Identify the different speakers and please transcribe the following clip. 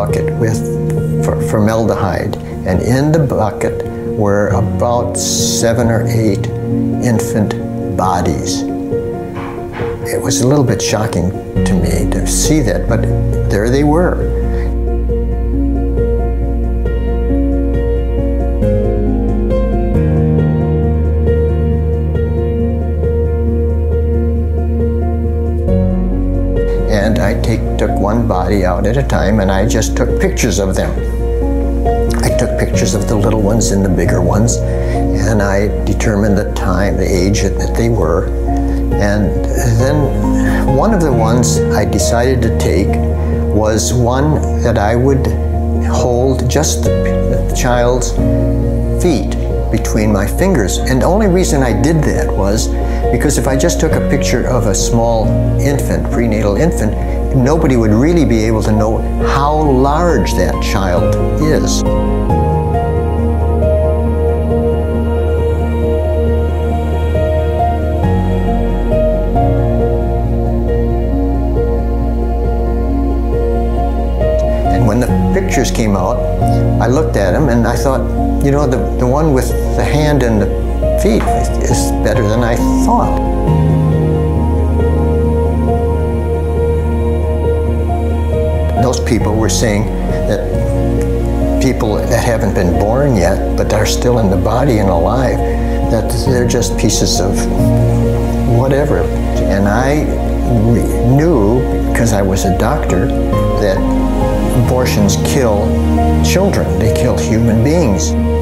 Speaker 1: bucket with formaldehyde, and in the bucket were about 7 or 8 infant bodies. It was a little bit shocking to me to see that, but there they were. And I took one body out at a time, and I just took pictures of them. I took pictures of the little ones and the bigger ones, and I determined the time, the age that they were. And then one of the ones I decided to take was one that I would hold just the child's feet between my fingers. And the only reason I did that was because if I just took a picture of a small infant, prenatal infant, nobody would really be able to know how large that child is. And when the pictures came out, I looked at them and I thought, you know, the one with the hand and the feet is better than I thought. Those people were saying that people that haven't been born yet, but are still in the body and alive, that they're just pieces of whatever. And I knew, because I was a doctor, that abortions kill children, they kill human beings.